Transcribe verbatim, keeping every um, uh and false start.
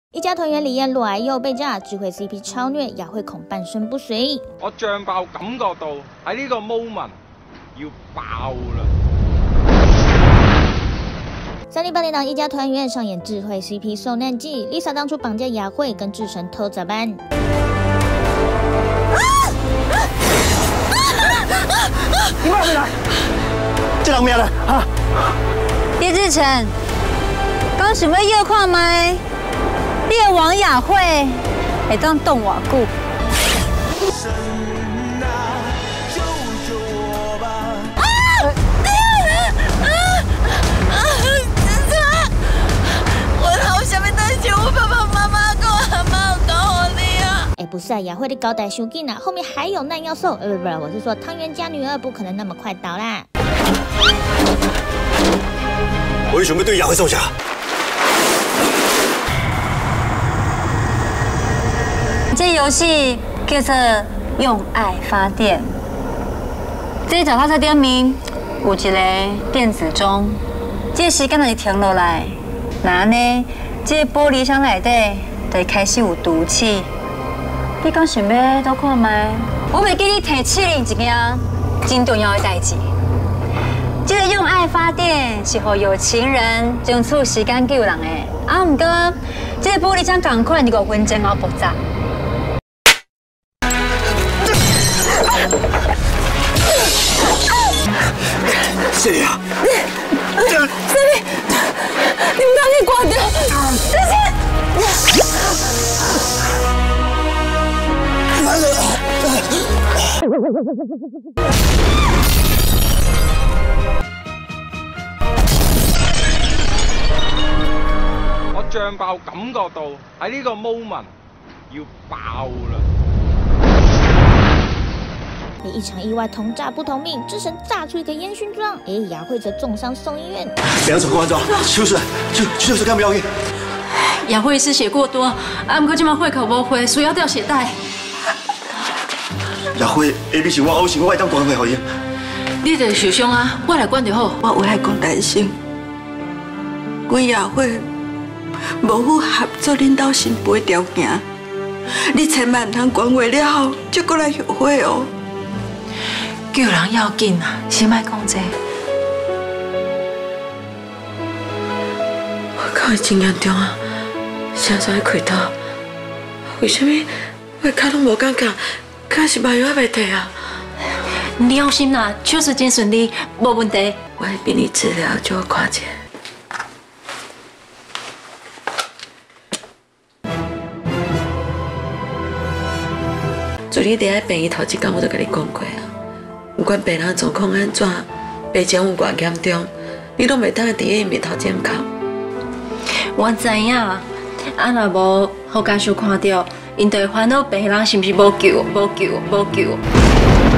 一家团圆李艳裸癌又被炸，智慧 C P 超虐，雅慧恐半身不遂。 我胀爆感覺到喺呢個 moment 要爆啦！ 三零八点档一家团圆上演智慧 C P 受难记 ，Lisa 当初绑架雅慧跟智神偷咋办？ 你快回来！这人命了啊！ 叶志成，刚想要要看麦，你的王雅慧会当动我久？啊！我好想要担心我爸爸妈妈跟我阿妈搞我你啊！ 哎，不是啊，雅慧的交代伤紧啊，后面还有难要受。呃，不不，我是说汤圆家女儿不可能那么快倒啦。 为什么对雅慧造假？ 这游戏叫做用爱发电。这脚踏车顶面有一个电子钟，这时间若是停落来，那呢，这玻璃箱内底就会开始有毒气。你讲想要多看麦？我袂记你提起你一件真重要的代志。这个用爱发电是予有情人争取时间救人的，啊，不过这个玻璃箱同款是五分钟后爆炸。 谢丽啊！ 谢丽，你唔当去挂掉，这是。 来人！ 我脹爆感覺到喺呢個 moment 要爆啦！ 一场意外同炸不同命，智神炸出一个烟熏妆，哎，雅慧则重伤送医院。 两手公安装，手术，手手术干不要紧。 雅慧失血过多，啊，不过今晚会口无回，需要吊血带。 雅慧 A B 是我，我是我会当关怀给伊。 你著受伤啊，我来管就好。 我为爱讲担心，阮雅慧无符合做领导新妇的条件，你千万唔通管话了后，再过来后悔哦。 救人要紧啊，先莫讲这。 我到底真严重啊！啥时会开刀？为什么我脚拢无感觉？敢是麻药还袂摕啊？ 你放心啦，手术真顺利，无问题。 我会俾你治疗，就我看者。做你伫喺病院头一天，我就甲你讲过啊。不管病人状况安怎，病情有偌严重，你拢袂当伫伊面头前哭。 我知影，啊若无互家属看到，因就会烦恼病人是毋是无救、无救、无救。